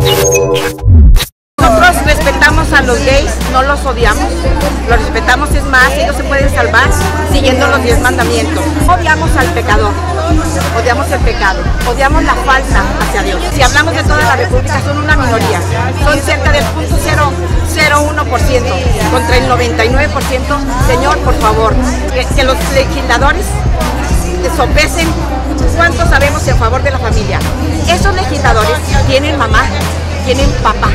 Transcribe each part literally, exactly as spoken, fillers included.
Nosotros respetamos a los gays, no los odiamos, los respetamos, es más, ellos se pueden salvar siguiendo los diez mandamientos. Odiamos al pecador, odiamos el pecado, odiamos la falta hacia Dios. Si hablamos de toda la república, son una minoría, son cerca del punto cero cero uno por ciento contra el noventa y nueve por ciento. Señor, por favor, que, que los legisladores sopesen cuánto sabemos en favor de la familia. Esos legisladores tienen mamá, tienen papá,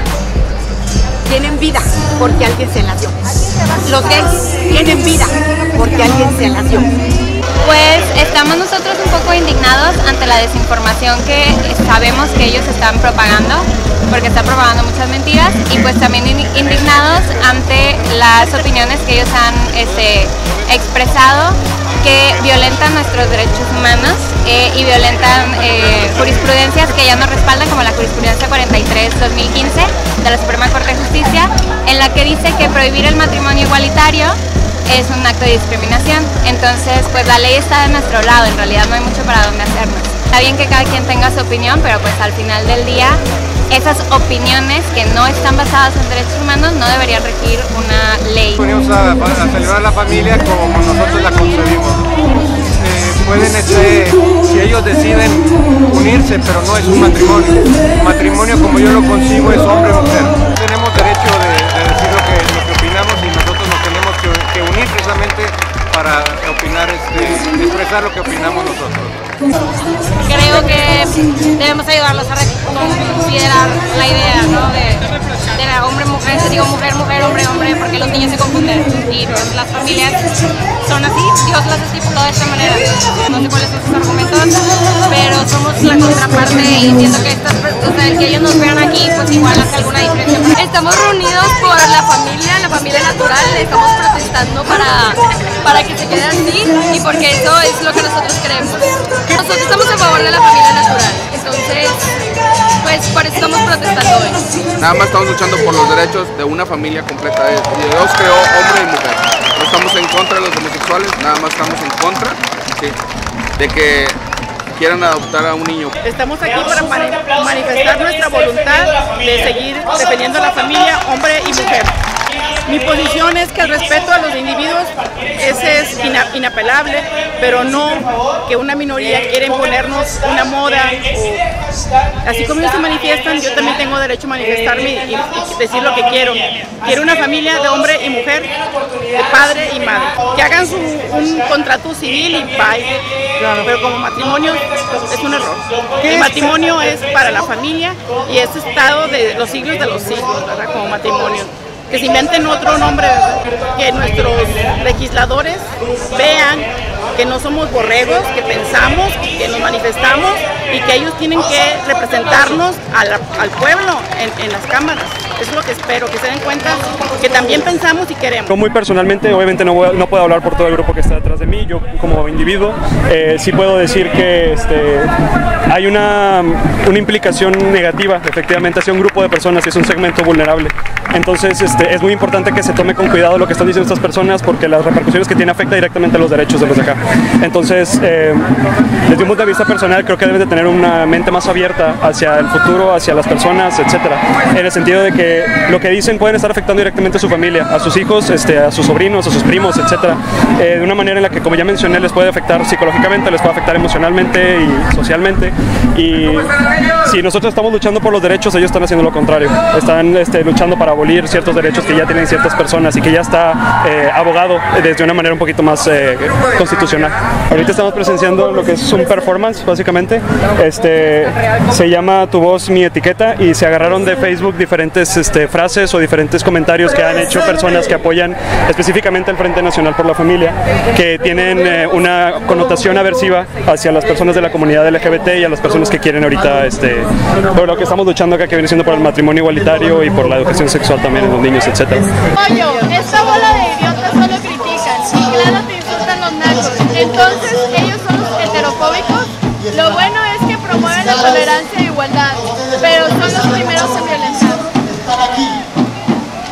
tienen vida porque alguien se las dio. Los gays tienen vida porque alguien se las dio. Pues estamos nosotros un poco indignados ante la desinformación que sabemos que ellos están propagando, porque están propagando muchas mentiras, y pues también indignados ante las opiniones que ellos han este, expresado, que violentan nuestros derechos humanos eh, y violentan eh, jurisprudencias que ya nos respaldan, como la jurisprudencia cuarenta y tres dos mil quince de la Suprema Corte de Justicia, en la que dice que prohibir el matrimonio igualitario es un acto de discriminación. Entonces, pues la ley está de nuestro lado, en realidad no hay mucho para dónde hacernos. Está bien que cada quien tenga su opinión, pero pues al final del día, esas opiniones que no están basadas en derechos humanos no deberían regir una ley. Venimos a, a celebrar la familia como nosotros la concebimos. Eh, pueden, este, si ellos deciden unirse, pero no es un matrimonio. Matrimonio, como yo lo concibo, es hombre-mujer. Tenemos derecho de, de decir lo que, lo que opinamos, y nosotros nos tenemos que, que unir precisamente para opinar, este, expresar lo que opinamos nosotros. Creo que debemos ayudarlos a reconsiderar la idea, ¿no? de, de la hombre-mujer, digo mujer-mujer, hombre-hombre, porque los niños se confunden y pues, las familias son así, Dios las estipuló de esta manera. No sé cuáles son sus argumentos, pero somos la contraparte y entiendo que, estas, o sea, el que ellos nos vean aquí pues igual hace alguna diferencia. Estamos reunidos por la familia, la familia natural, estamos protestando para, para que se quede así y porque eso es lo que nosotros queremos. Nosotros estamos a favor de la familia natural, entonces pues por eso estamos protestando hoy. Nada más estamos luchando por los derechos de una familia completa. Dios creó hombre y mujer. No estamos en contra de los homosexuales, nada más estamos en contra, ¿sí?, de que quieran adoptar a un niño. Estamos aquí para manifestar nuestra voluntad de seguir defendiendo a la familia, hombre y mujer. Mi posición es que el respeto a los individuos ese es ina inapelable, pero no que una minoría quiera imponernos una moda. O, así como ellos se manifiestan, yo también tengo derecho a manifestarme y, y decir lo que quiero. Quiero una familia de hombre y mujer, de padre y madre. Que hagan su, un contrato civil y bye. Claro. Pero como matrimonio es un error. El matrimonio es para la familia y es estado de los siglos de los siglos, ¿verdad? Como matrimonio. Que se inventen otro nombre, ¿verdad? Que nuestros legisladores vean que no somos borregos, que pensamos, que nos manifestamos y que ellos tienen que representarnos al, al pueblo en, en las cámaras. Eso es lo que espero, que se den cuenta que también pensamos y queremos. Yo muy personalmente, obviamente no, voy a, no puedo hablar por todo el grupo que está detrás de mí, yo como individuo, eh, sí puedo decir que este, hay una, una implicación negativa efectivamente hacia un grupo de personas y es un segmento vulnerable. Entonces este, es muy importante que se tome con cuidado lo que están diciendo estas personas porque las repercusiones que tiene afecta directamente a los derechos de los de acá. Entonces, eh, desde un punto de vista personal, creo que deben de tener una mente más abierta hacia el futuro, hacia las personas, etcétera. En el sentido de que lo que dicen pueden estar afectando directamente a su familia, a sus hijos, este, a sus sobrinos, a sus primos, etcétera. Eh, de una manera en la que, como ya mencioné, les puede afectar psicológicamente, les puede afectar emocionalmente y socialmente. Y si nosotros estamos luchando por los derechos, ellos están haciendo lo contrario. Están este, luchando para abolir ciertos derechos que ya tienen ciertas personas y que ya está eh, abogado desde una manera un poquito más eh, constitucional. Ahorita estamos presenciando lo que es un performance, básicamente. Este, se llama Tu Voz, Mi Etiqueta y se agarraron de Facebook diferentes este, frases o diferentes comentarios que han hecho personas que apoyan específicamente al Frente Nacional por la Familia, que tienen eh, una connotación aversiva hacia las personas de la comunidad L G B T y a las personas que quieren ahorita, este, por lo que estamos luchando acá, que viene siendo por el matrimonio igualitario y por la educación sexual también en los niños, etcétera. Oye, esta bola de idiotas solo critican y claro te insultan los nacos. Entonces ellos son los heterofóbicos. Lo bueno es que promueven la tolerancia e igualdad, pero son los primeros en violentar.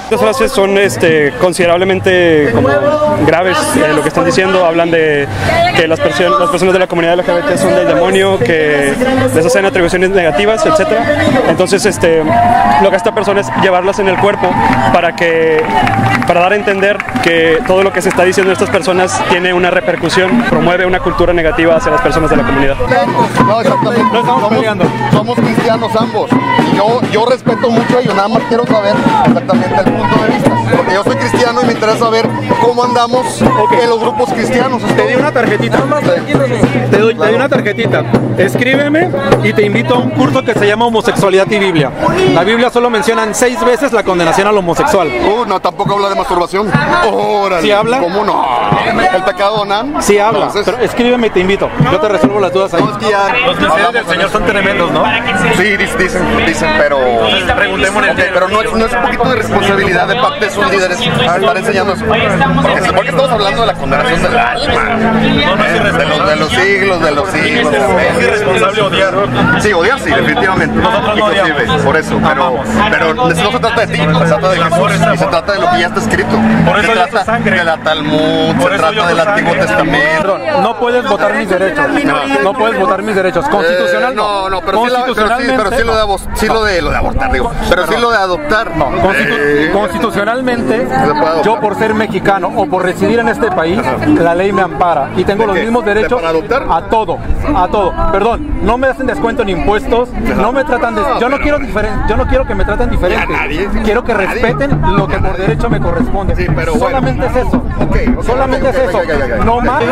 Las frases son este, considerablemente como graves, eh, lo que están diciendo. Hablan de que las, perso las personas de la comunidad L G B T son del demonio, que les hacen atribuciones negativas, etcétera. Entonces, este, lo que esta persona es llevarlas en el cuerpo para que, para dar a entender que todo lo que se está diciendo de estas personas tiene una repercusión, promueve una cultura negativa hacia las personas de la comunidad. No, exactamente. No estamos peleando. Somos cristianos ambos. Y yo, yo respeto mucho a ellos, nada más quiero saber exactamente el punto de vista. Porque yo soy cristiano y me interesa saber cómo andamos okay. en los grupos cristianos. Te di una tarjetita. Sí. Te doy, claro. te di una tarjetita. Escríbeme y te invito a un curso que se llama Homosexualidad y Biblia. La Biblia solo menciona seis veces la condenación al homosexual. Uh, no, tampoco habla de masturbación. Órale. ¿Sí habla? ¿Cómo no? ¿El pecado nan? Sí habla. Entonces, pero escríbeme y te invito. Yo te resuelvo las dudas ahí. No, es que ya los misterios del Señor son tremendos, ¿no? Sí, dicen, dicen, pero... Entonces, preguntémosle. Okay, pero no, no es un poquito de responsabilidad de parte de sus líderes estar enseñando eso. Porque se supone que estamos hablando de la condenación del alma. No, no es de, los, de los siglos, de los siglos. Es irresponsable odiar. Sí, odiar sí, definitivamente. Nosotros no odiamos. Por eso, pero, pero no se trata de ti, se trata de Jesús y se trata de lo que ya está escrito. Por eso se trata de la Talmud, se trata del Antiguo Testamento. No puedes votar mis derechos. No, no puedes votar mis derechos. Constitucional. Eh, no, no, pero sí, la, pero sí, pero sí lo de abortar, sí lo de, lo de abortar, digo. Pero sí lo de adoptar. No, constitu eh, constitucionalmente, yo por ser mexicano o por residir en este país, la ley me ampara y tengo los mismos derechos a todo, a todo. Perdón, no me hacen descuento en impuestos, no me tratan de, yo no quiero diferente, yo no quiero que me traten diferente. Quiero que respeten lo que por derecho me corresponde. Sí, pero solamente bueno. es eso. Okay, okay, solamente okay, es okay, eso. okay, okay. No más.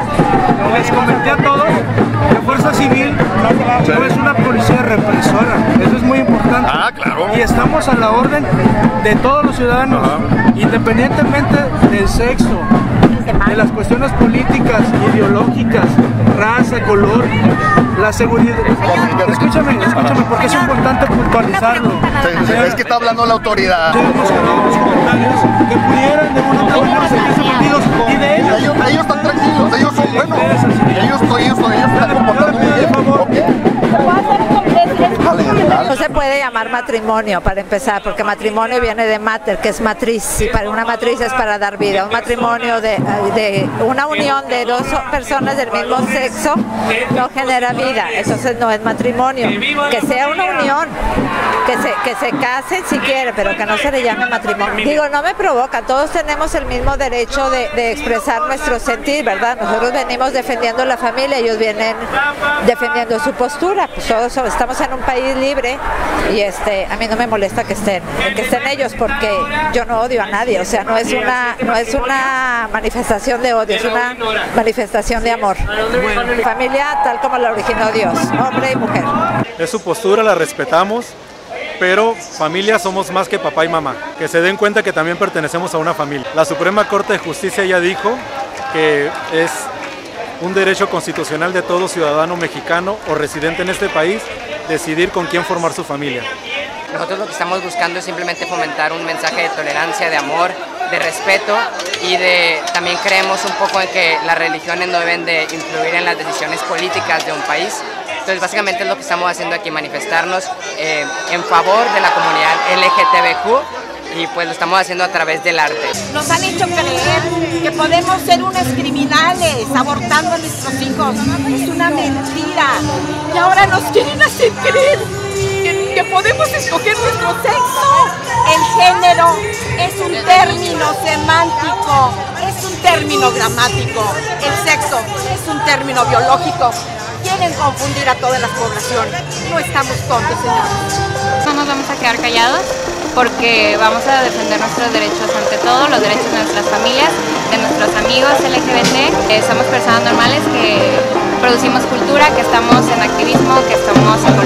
Les comenté a todos, la fuerza civil no es una policía represora, eso es muy importante. Ah, claro. Y estamos a la orden de todos los ciudadanos, ajá, independientemente del sexo, de las cuestiones políticas, ideológicas, raza, color, la seguridad. Escúchame, escúchame, porque es importante puntualizarlo. Sí, sí, es que está hablando la autoridad. Tenemos algunos comentarios que pudieran de una otra manera sentirse ofendidos y de ellos. Ellos, ellos están tranquilos, ellos son buenos. Ellos, ellos, ellos están comportando muy bien. No se puede llamar matrimonio para empezar, porque matrimonio viene de mater, que es matriz, y para una matriz es para dar vida. Un matrimonio de, de una unión de dos personas del mismo sexo no genera vida, entonces no es matrimonio. Que sea una unión, que se, que se casen si quieren, pero que no se le llame matrimonio. Digo, no me provoca, todos tenemos el mismo derecho de, de expresar nuestro sentir, ¿verdad? Nosotros venimos defendiendo la familia, ellos vienen defendiendo su postura, pues todos estamos en un país libre y este a mí no me molesta que estén que estén ellos, porque yo no odio a nadie, o sea, no es una no es una manifestación de odio, es una manifestación de amor. Familia tal como la originó Dios, hombre y mujer. Es su postura, la respetamos, pero familia somos más que papá y mamá. Que se den cuenta que también pertenecemos a una familia. La Suprema Corte de Justicia ya dijo que es un derecho constitucional de todo ciudadano mexicano o residente en este país decidir con quién formar su familia. Nosotros lo que estamos buscando es simplemente fomentar un mensaje de tolerancia, de amor, de respeto, y de también creemos un poco en que las religiones no deben de influir en las decisiones políticas de un país. Entonces básicamente es lo que estamos haciendo aquí, manifestarnos eh, en favor de la comunidad L G T B Q, y pues lo estamos haciendo a través del arte. Nos han hecho creer que podemos ser unos criminales abortando a nuestros hijos. Es una mentira. Y ahora nos quieren hacer creer que, que podemos escoger nuestro sexo. El género es un término semántico, es un término gramático. El sexo es un término biológico. Quieren confundir a todas las poblaciones. No estamos tontos, señores. No nos vamos a quedar callados, porque vamos a defender nuestros derechos ante todo, los derechos de nuestras familias, de nuestros amigos L G B T. Eh, somos personas normales que producimos cultura, que estamos en activismo, que estamos en